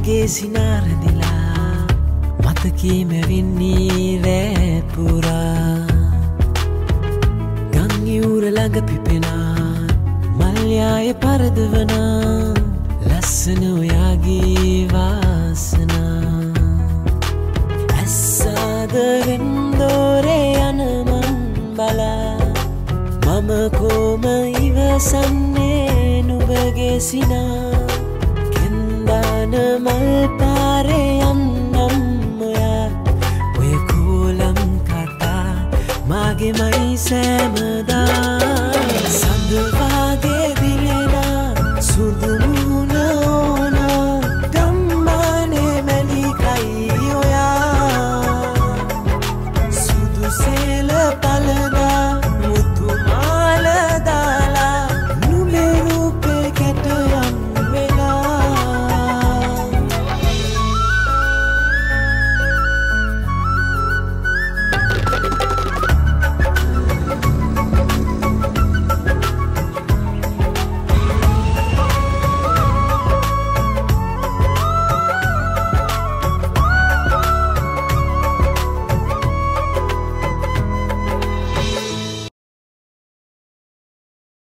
ඔබගේ සිනාරදිලා මතකීම වෙන්නේ රෑ පුරා ගංයුර ළඟ පිපෙනා මල්යාය පරදවනා ලස්සන ඔයාගේ වාසනා ඇස්සාද වෙන්දෝරේ යන මන් බලා මම කොම ඉවසන්නේ නුඹගේ සිනා කෙන්දාන මල් පාරේ යන්නම් ඔයා ඔය කෝලම් කතා මාගේ මයි සෑමදා